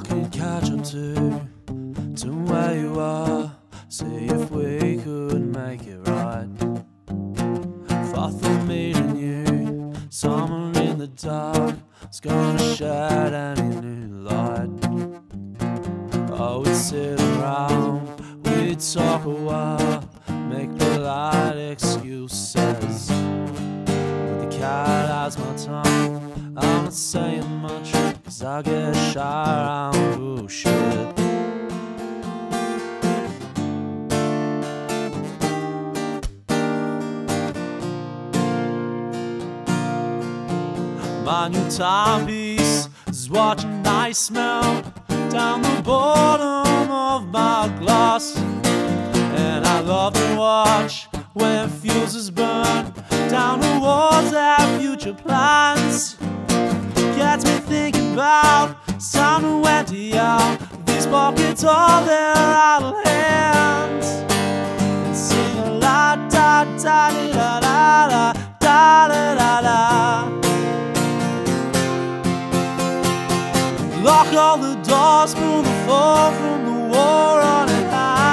could catch on to where you are. See if we could make it right. If I thought meeting you somewhere in the dark was gonna shed any new light, I would sit around, we'd talk a while, make polite excuses. With the cat as my tongue, I'm not saying much, cause I get shy around bullshit. My new timepiece is watching ice melt down the bottom of my glass. And I love to watch when fuses burn down towards our future plans. Gets me thinking about it's time to empty out these pockets of their idle hands and sing a la da da da da da da da da da. Lock all the doors, pull the fall from the war on it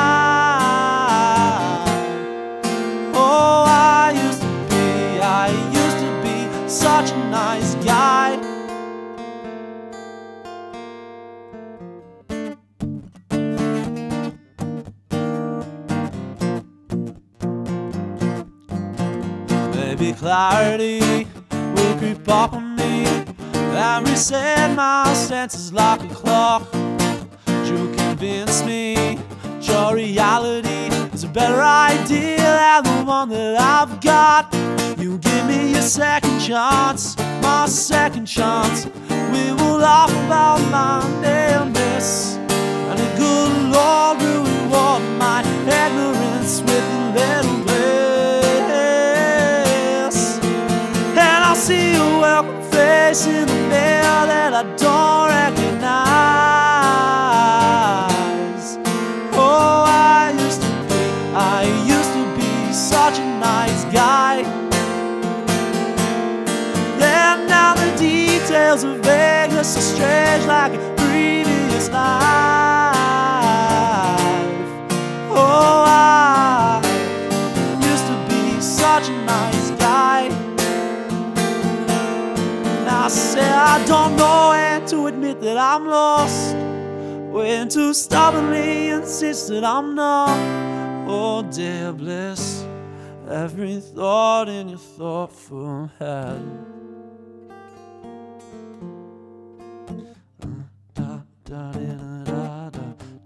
high. Oh, I used to be such a nice guy. Maybe clarity will creep up on me and reset my senses like a clock. You convince me your reality is a better idea than the one that I've got. You give me a second chance, my second chance. We will laugh about my nameless, and the good Lord will reward my ignorance with a little bliss. And I'll see a welcome face in the mirror that I don't recognize. Oh, I used to be such a nice guy. Yeah, now the details of Vegas are strange like a previous life. Oh, I used to be such a nice guy. I say I don't know when to admit that I'm lost, when to stubbornly insist that I'm not. Oh dear bliss, every thought in your thoughtful head.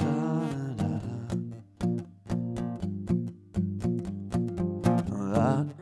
Da